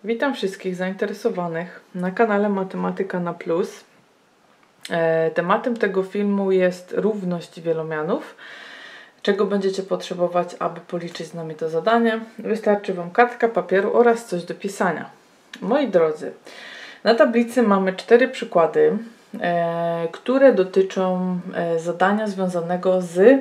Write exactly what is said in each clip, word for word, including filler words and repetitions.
Witam wszystkich zainteresowanych na kanale Matematyka na Plus. E, tematem tego filmu jest równość wielomianów. Czego będziecie potrzebować, aby policzyć z nami to zadanie? Wystarczy Wam kartka papieru oraz coś do pisania. Moi drodzy, na tablicy mamy cztery przykłady, e, które dotyczą e, zadania związanego z e,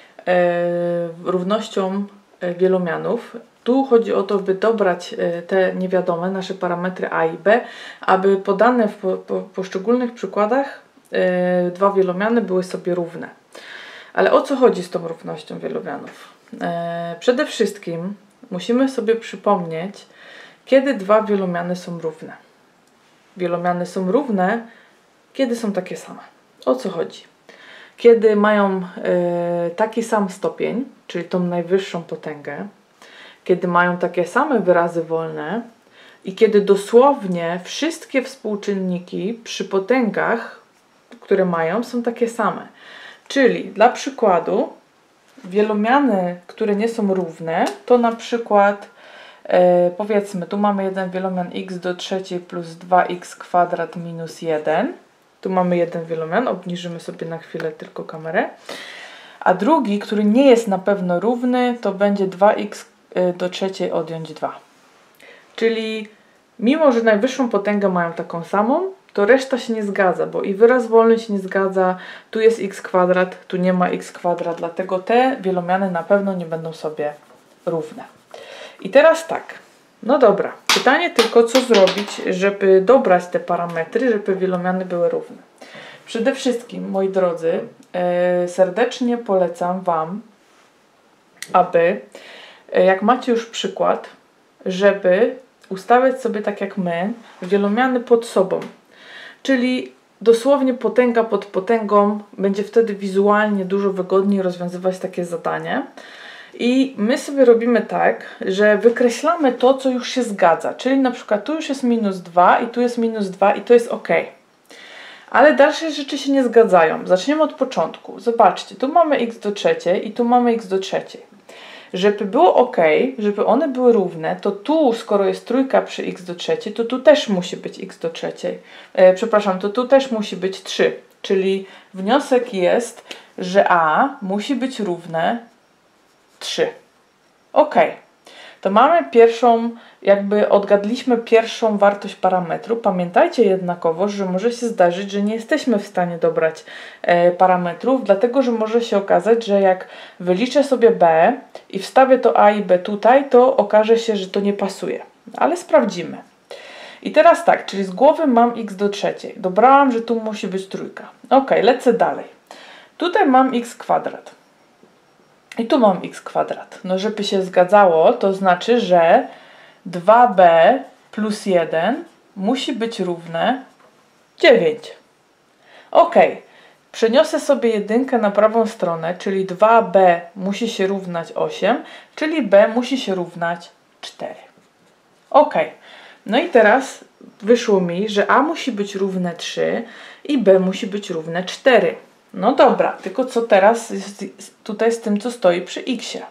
równością wielomianów. Tu chodzi o to, by dobrać te niewiadome, nasze parametry a i b, aby podane w po, po, poszczególnych przykładach e, dwa wielomiany były sobie równe. Ale o co chodzi z tą równością wielomianów? E, przede wszystkim musimy sobie przypomnieć, kiedy dwa wielomiany są równe. Wielomiany są równe, kiedy są takie same. O co chodzi? Kiedy mają e, taki sam stopień, czyli tą najwyższą potęgę, kiedy mają takie same wyrazy wolne i kiedy dosłownie wszystkie współczynniki przy potęgach, które mają, są takie same. Czyli dla przykładu wielomiany, które nie są równe, to na przykład e, powiedzmy, tu mamy jeden wielomian x do trzeciej plus dwa x kwadrat minus jeden. Tu mamy jeden wielomian, obniżymy sobie na chwilę tylko kamerę. A drugi, który nie jest na pewno równy, to będzie dwa x do trzeciej odjąć dwa. Czyli mimo, że najwyższą potęgę mają taką samą, to reszta się nie zgadza, bo i wyraz wolny się nie zgadza, tu jest x kwadrat, tu nie ma x kwadrat, dlatego te wielomiany na pewno nie będą sobie równe. I teraz tak, no dobra, pytanie tylko, co zrobić, żeby dobrać te parametry, żeby wielomiany były równe. Przede wszystkim, moi drodzy, yy, serdecznie polecam Wam, aby jak macie już przykład, żeby ustawiać sobie tak jak my wielomiany pod sobą. Czyli dosłownie potęga pod potęgą, będzie wtedy wizualnie dużo wygodniej rozwiązywać takie zadanie. I my sobie robimy tak, że wykreślamy to, co już się zgadza. Czyli na przykład tu już jest minus dwa i tu jest minus dwa i to jest ok. Ale dalsze rzeczy się nie zgadzają. Zaczniemy od początku. Zobaczcie, tu mamy x do trzeciej i tu mamy x do trzeciej. Żeby było ok, żeby one były równe, to tu, skoro jest trójka przy x do trzeciej, to tu też musi być x do trzeciej. E, przepraszam, to tu też musi być trzy. Czyli wniosek jest, że a musi być równe trzy. Ok. To mamy pierwszą, jakby odgadliśmy pierwszą wartość parametru. Pamiętajcie jednakowo, że może się zdarzyć, że nie jesteśmy w stanie dobrać e, parametrów, dlatego że może się okazać, że jak wyliczę sobie b i wstawię to a i b tutaj, to okaże się, że to nie pasuje. Ale sprawdzimy. I teraz tak, czyli z głowy mam x do trzeciej. Dobrałam, że tu musi być trójka. Ok, lecę dalej. Tutaj mam x kwadrat. I tu mam x kwadrat. No żeby się zgadzało, to znaczy, że dwa b plus jeden musi być równe dziewięć. Ok. Przeniosę sobie jedynkę na prawą stronę, czyli dwa b musi się równać osiem, czyli b musi się równać cztery. Ok. No i teraz wyszło mi, że a musi być równe trzy i b musi być równe cztery. No dobra, tylko co teraz jest tutaj z tym, co stoi przy x-ie?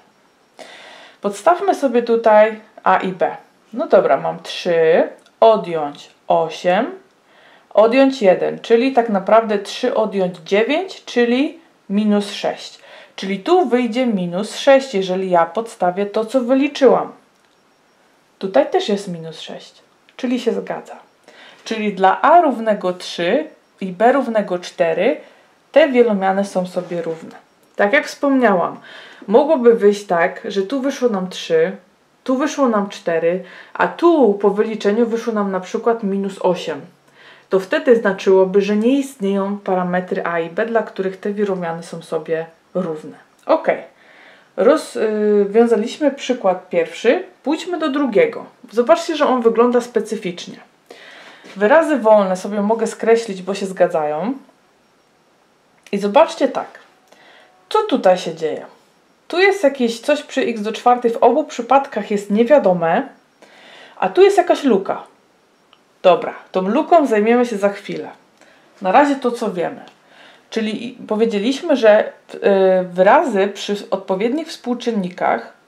Podstawmy sobie tutaj a i b. No dobra, mam trzy, odjąć osiem, odjąć jeden, czyli tak naprawdę trzy odjąć dziewięć, czyli minus sześć. Czyli tu wyjdzie minus sześć, jeżeli ja podstawię to, co wyliczyłam. Tutaj też jest minus sześć, czyli się zgadza. Czyli dla a równego trzy i b równego cztery te wielomiany są sobie równe. Tak jak wspomniałam, mogłoby wyjść tak, że tu wyszło nam trzy, tu wyszło nam cztery, a tu po wyliczeniu wyszło nam na przykład minus osiem. To wtedy znaczyłoby, że nie istnieją parametry a i b, dla których te wielomiany są sobie równe. Ok. Rozwiązaliśmy przykład pierwszy. Pójdźmy do drugiego. Zobaczcie, że on wygląda specyficznie. Wyrazy wolne sobie mogę skreślić, bo się zgadzają. I zobaczcie tak, co tutaj się dzieje. Tu jest jakieś coś przy x do czwartej, w obu przypadkach jest niewiadome, a tu jest jakaś luka. Dobra, tą luką zajmiemy się za chwilę. Na razie to, co wiemy. Czyli powiedzieliśmy, że wyrazy przy odpowiednich współczynnikach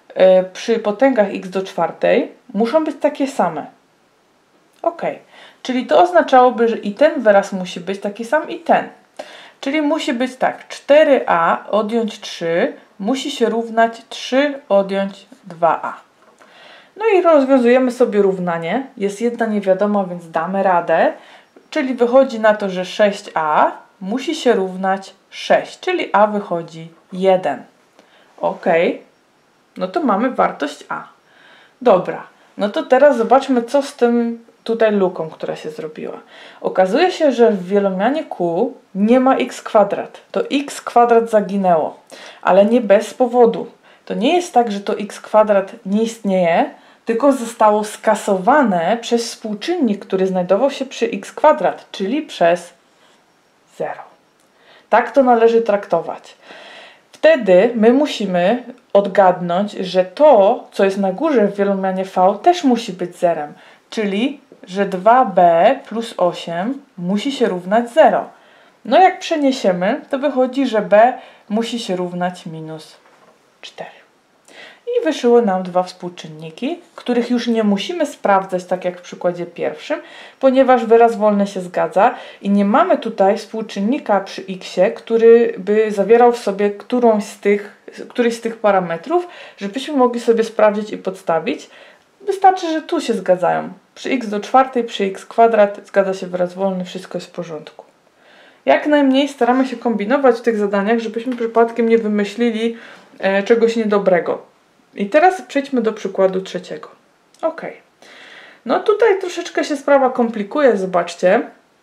y, przy potęgach x do czwartej muszą być takie same. Ok, czyli to oznaczałoby, że i ten wyraz musi być taki sam i ten. Czyli musi być tak, cztery a odjąć trzy musi się równać trzy odjąć dwa a. No i rozwiązujemy sobie równanie. Jest jedna niewiadoma, więc damy radę. Czyli wychodzi na to, że sześć a musi się równać sześć, czyli a wychodzi jeden. Ok, no to mamy wartość a. Dobra, no to teraz zobaczmy, co z tym tutaj luką, która się zrobiła. Okazuje się, że w wielomianie Q nie ma x kwadrat. To x kwadrat zaginęło, ale nie bez powodu. To nie jest tak, że to x kwadrat nie istnieje, tylko zostało skasowane przez współczynnik, który znajdował się przy x kwadrat, czyli przez zero. Tak to należy traktować. Wtedy my musimy odgadnąć, że to, co jest na górze w wielomianie V, też musi być zerem, czyli że dwa b plus osiem musi się równać zero. No jak przeniesiemy, to wychodzi, że b musi się równać minus cztery. I wyszły nam dwa współczynniki, których już nie musimy sprawdzać tak jak w przykładzie pierwszym, ponieważ wyraz wolny się zgadza i nie mamy tutaj współczynnika przy x, który by zawierał w sobie którąś z tych, któryś z tych parametrów, żebyśmy mogli sobie sprawdzić i podstawić. Wystarczy, że tu się zgadzają. Przy x do czwartej, przy x kwadrat zgadza się wyraz wolny, wszystko jest w porządku. Jak najmniej staramy się kombinować w tych zadaniach, żebyśmy przypadkiem nie wymyślili e, czegoś niedobrego. I teraz przejdźmy do przykładu trzeciego. Ok. No tutaj troszeczkę się sprawa komplikuje, zobaczcie.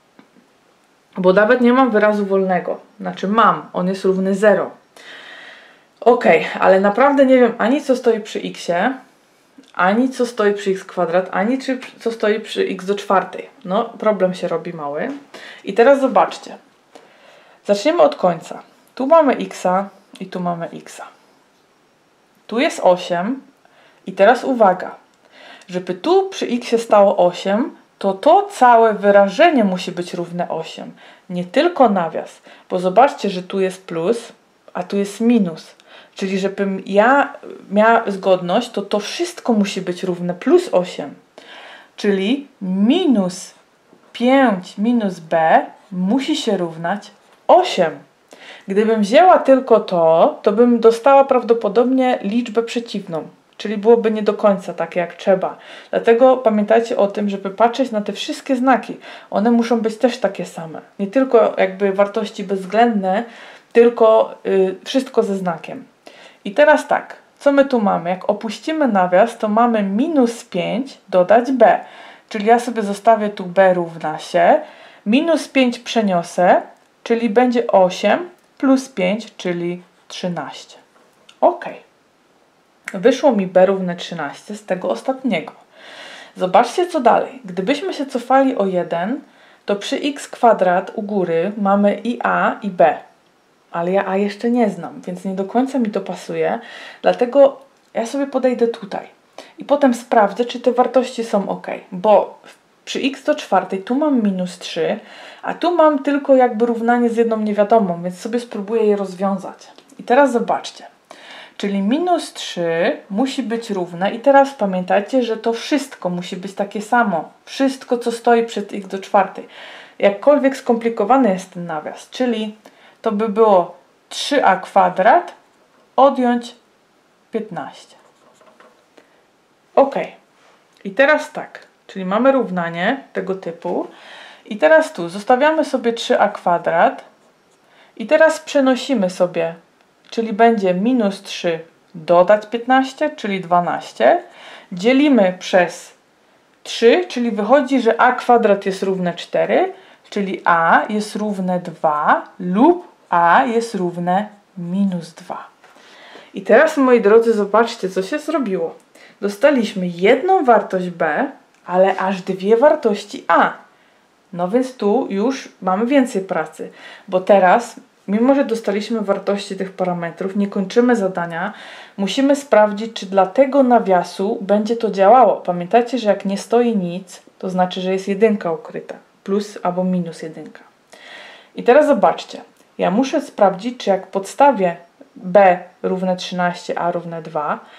Bo nawet nie mam wyrazu wolnego. Znaczy mam, on jest równy zero. Ok, ale naprawdę nie wiem ani co stoi przy x, ani co stoi przy x kwadrat, ani czy, co stoi przy x do czwartej. No, problem się robi mały. I teraz zobaczcie. Zaczniemy od końca. Tu mamy x-a i tu mamy x-a. Tu jest osiem i teraz uwaga. Żeby tu przy x stało osiem, to to całe wyrażenie musi być równe osiem. Nie tylko nawias, bo zobaczcie, że tu jest plus, a tu jest minus. Czyli żebym ja miała zgodność, to to wszystko musi być równe plus osiem. Czyli minus pięć minus b musi się równać osiem. Gdybym wzięła tylko to, to bym dostała prawdopodobnie liczbę przeciwną. Czyli byłoby nie do końca takie jak trzeba. Dlatego pamiętajcie o tym, żeby patrzeć na te wszystkie znaki. One muszą być też takie same. Nie tylko jakby wartości bezwzględne, tylko y, wszystko ze znakiem. I teraz tak, co my tu mamy? Jak opuścimy nawias, to mamy minus pięć dodać b. Czyli ja sobie zostawię tu b równa się. Minus pięć przeniosę, czyli będzie osiem plus pięć, czyli trzynaście. Ok. Wyszło mi b równe trzynaście z tego ostatniego. Zobaczcie co dalej. Gdybyśmy się cofali o jeden, to przy x kwadrat u góry mamy i a i b. Ale ja a jeszcze nie znam, więc nie do końca mi to pasuje. Dlatego ja sobie podejdę tutaj. I potem sprawdzę, czy te wartości są ok. Bo przy x do czwartej tu mam minus trzy, a tu mam tylko jakby równanie z jedną niewiadomą, więc sobie spróbuję je rozwiązać. I teraz zobaczcie. Czyli minus trzy musi być równe i teraz pamiętajcie, że to wszystko musi być takie samo. Wszystko, co stoi przed x do czwartej. Jakkolwiek skomplikowany jest ten nawias, czyli to by było trzy a kwadrat odjąć piętnaście. Ok. I teraz tak, czyli mamy równanie tego typu i teraz tu zostawiamy sobie trzy a kwadrat i teraz przenosimy sobie, czyli będzie minus trzy dodać piętnaście, czyli dwanaście. Dzielimy przez trzy, czyli wychodzi, że a kwadrat jest równe cztery, czyli a jest równe dwa lub a jest równe minus dwa. I teraz, moi drodzy, zobaczcie, co się zrobiło. Dostaliśmy jedną wartość b, ale aż dwie wartości a. No więc tu już mamy więcej pracy, bo teraz, mimo że dostaliśmy wartości tych parametrów, nie kończymy zadania, musimy sprawdzić, czy dla tego nawiasu będzie to działało. Pamiętajcie, że jak nie stoi nic, to znaczy, że jest jedynka ukryta, plus albo minus jedynka. I teraz zobaczcie, ja muszę sprawdzić, czy jak podstawię b równe trzynaście, a równe dwa,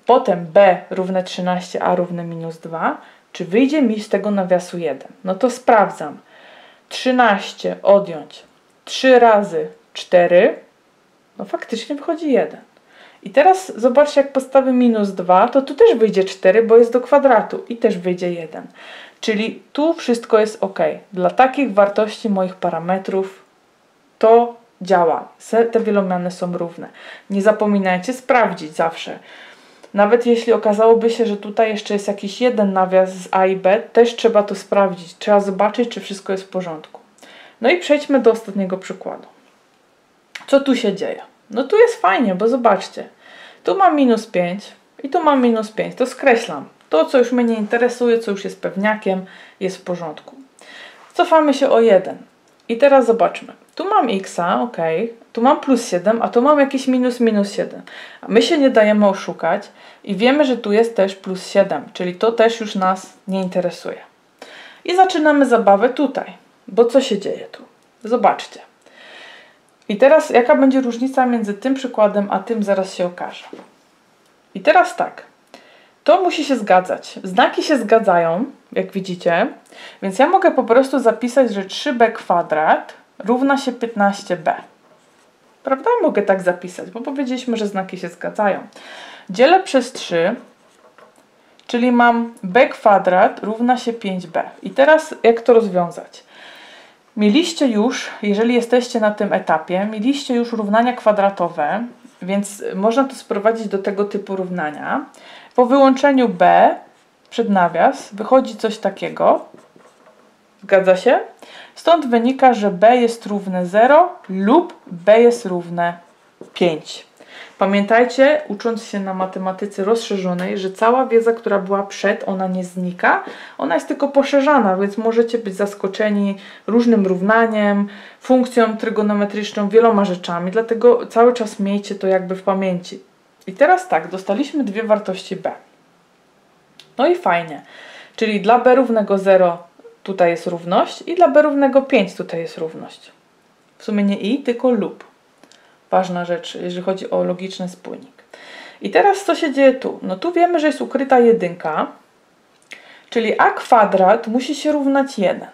potem b równe trzynaście, a równe minus dwa, czy wyjdzie mi z tego nawiasu jeden? No to sprawdzam. trzynaście odjąć trzy razy cztery, no faktycznie wychodzi jeden. I teraz zobaczcie, jak postawię minus dwa, to tu też wyjdzie cztery, bo jest do kwadratu i też wyjdzie jeden. Czyli tu wszystko jest ok. Dla takich wartości moich parametrów to działa. Te wielomiany są równe. Nie zapominajcie sprawdzić zawsze. Nawet jeśli okazałoby się, że tutaj jeszcze jest jakiś jeden nawias z a i b, też trzeba to sprawdzić. Trzeba zobaczyć, czy wszystko jest w porządku. No i przejdźmy do ostatniego przykładu. Co tu się dzieje? No tu jest fajnie, bo zobaczcie. Tu mam minus pięć i tu mam minus pięć. To skreślam. To, co już mnie nie interesuje, co już jest pewniakiem, jest w porządku. Cofamy się o jeden. I teraz zobaczmy. Tu mam x, ok. Tu mam plus siedem, a tu mam jakiś minus minus siedem. A my się nie dajemy oszukać i wiemy, że tu jest też plus siedem, czyli to też już nas nie interesuje. I zaczynamy zabawę tutaj. Bo co się dzieje tu? Zobaczcie. I teraz jaka będzie różnica między tym przykładem, a tym zaraz się okaże. I teraz tak. To musi się zgadzać. Znaki się zgadzają, jak widzicie. Więc ja mogę po prostu zapisać, że trzy b kwadrat równa się piętnaście b. Prawda? Mogę tak zapisać, bo powiedzieliśmy, że znaki się zgadzają. Dzielę przez trzy, czyli mam b kwadrat równa się pięć b. I teraz jak to rozwiązać? Mieliście już, jeżeli jesteście na tym etapie, mieliście już równania kwadratowe, więc można to sprowadzić do tego typu równania. Po wyłączeniu b przed nawias wychodzi coś takiego. Zgadza się? Stąd wynika, że b jest równe zero lub b jest równe pięć. Pamiętajcie, ucząc się na matematyce rozszerzonej, że cała wiedza, która była przed, ona nie znika. Ona jest tylko poszerzana, więc możecie być zaskoczeni różnym równaniem, funkcją trygonometryczną, wieloma rzeczami. Dlatego cały czas miejcie to jakby w pamięci. I teraz tak, dostaliśmy dwie wartości b. No i fajnie. Czyli dla b równego zero tutaj jest równość i dla b równego pięć tutaj jest równość. W sumie nie i, tylko lub. Ważna rzecz, jeżeli chodzi o logiczny spójnik. I teraz co się dzieje tu? No tu wiemy, że jest ukryta jedynka, czyli a kwadrat musi się równać jeden.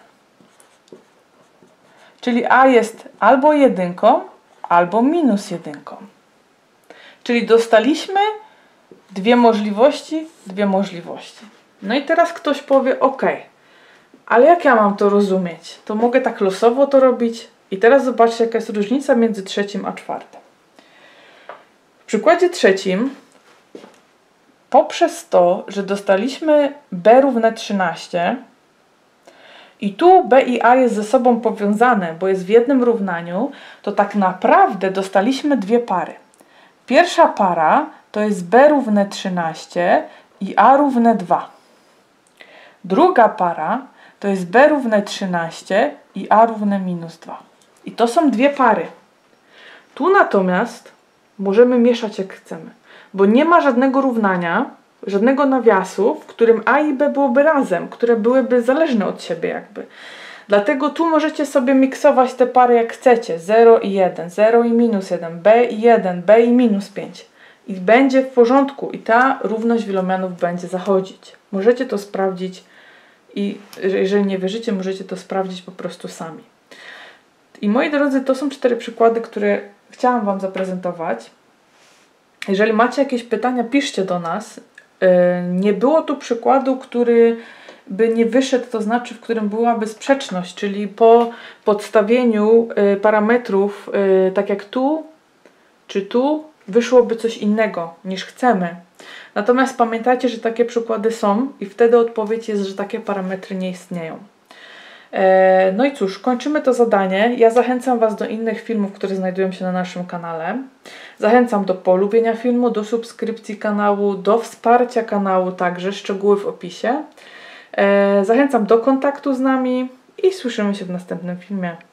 Czyli a jest albo jedynką, albo minus jedynką. Czyli dostaliśmy dwie możliwości, dwie możliwości. No i teraz ktoś powie, ok, ale jak ja mam to rozumieć? To mogę tak losowo to robić? I teraz zobaczcie, jaka jest różnica między trzecim a czwartym. W przykładzie trzecim, poprzez to, że dostaliśmy b równe trzynaście i tu b i a jest ze sobą powiązane, bo jest w jednym równaniu, to tak naprawdę dostaliśmy dwie pary. Pierwsza para to jest b równe trzynaście i a równe dwa. Druga para to jest b równe trzynaście i a równe minus dwa. I to są dwie pary. Tu natomiast możemy mieszać jak chcemy, bo nie ma żadnego równania, żadnego nawiasu, w którym a i b byłoby razem, które byłyby zależne od siebie jakby. Dlatego tu możecie sobie miksować te pary jak chcecie. zero i jeden, zero i minus jeden, b i jeden, b i minus pięć. I będzie w porządku i ta równość wielomianów będzie zachodzić. Możecie to sprawdzić i jeżeli nie wierzycie, możecie to sprawdzić po prostu sami. I moi drodzy, to są cztery przykłady, które chciałam Wam zaprezentować. Jeżeli macie jakieś pytania, piszcie do nas. Nie było tu przykładu, który by nie wyszedł, to znaczy, w którym byłaby sprzeczność, czyli po podstawieniu parametrów, tak jak tu czy tu, wyszłoby coś innego niż chcemy. Natomiast pamiętajcie, że takie przykłady są i wtedy odpowiedź jest, że takie parametry nie istnieją. No i cóż, kończymy to zadanie. Ja zachęcam Was do innych filmów, które znajdują się na naszym kanale. Zachęcam do polubienia filmu, do subskrypcji kanału, do wsparcia kanału także, szczegóły w opisie. Zachęcam do kontaktu z nami i słyszymy się w następnym filmie.